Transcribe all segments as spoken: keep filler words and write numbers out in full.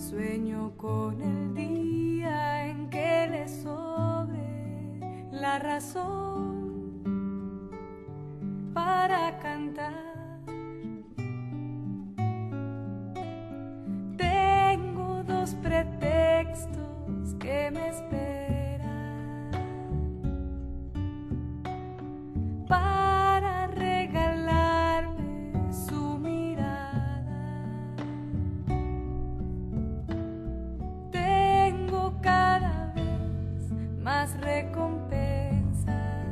Sueño con el día en que le sobre la razón para cantar. Tengo dos pretextos que me esperan para regalarme su mirada. Tengo cada vez más recompensas.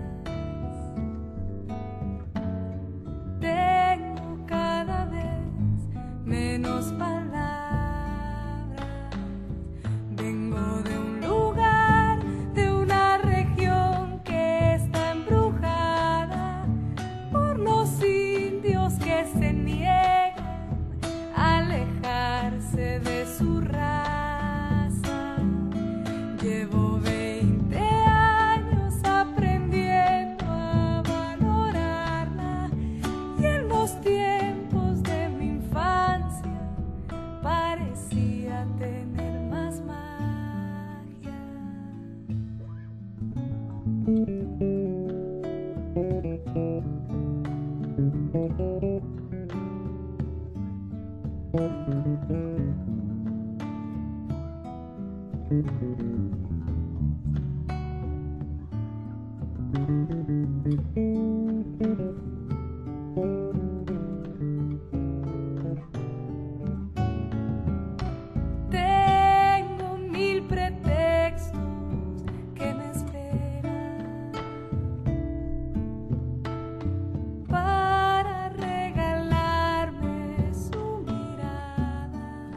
Tengo cada vez menos palabras. Vengo de un lugar, de una región que está embrujada por los indios que se niegan a alejarse de su raza. Llevo veinte años aprendiendo a valorarla, y en los tiempos de mi infancia parecía tener más magia. Tengo mil pretextos que me esperan para regalarme su mirada.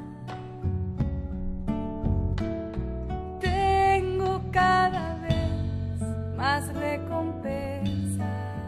Tengo cada vez más recompensas.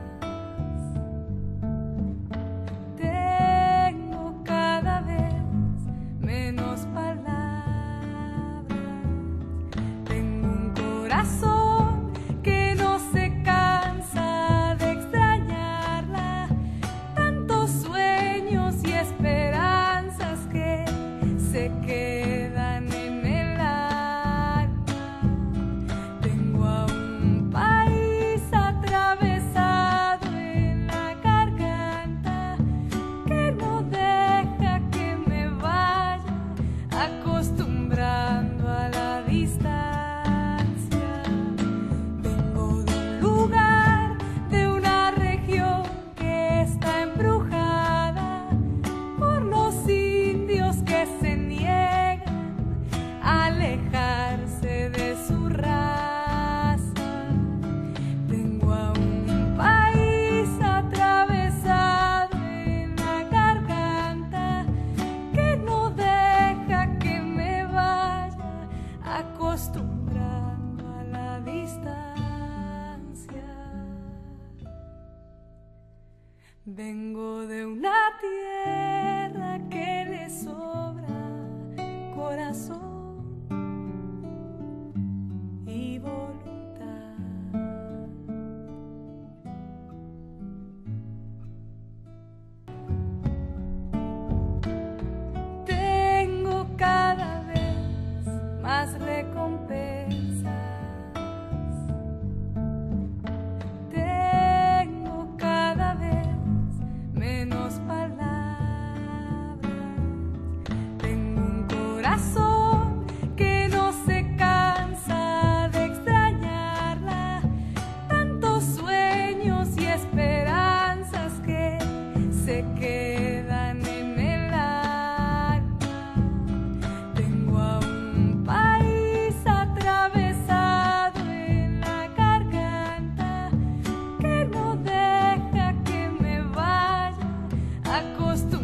Tengo cada vez menos palabras. Tengo un corazón que no se cansa de extrañarla. Tantos sueños y esperanzas que se quedan en el alma. Tengo a un país atravesado en la garganta que no deja que me vaya acostumbrando a la distancia. Vengo de un lugar, de una región que está embrujada por los indios que se niegan a alejarse de su raza. Tengo a un país atravesado en la garganta que no deja que me vaya acostumbrando a la distancia. Vengo de una tierra que le sobra corazón y voluntad. Tengo cada vez más recompensas. Tengo cada vez menos palabras. Tengo un corazón que no se cansa de extrañarla. Tantos sueños y esperanzas que se quedan en el alma. Tengo a un país atravesado en la garganta que no deja que me vaya acostumbrando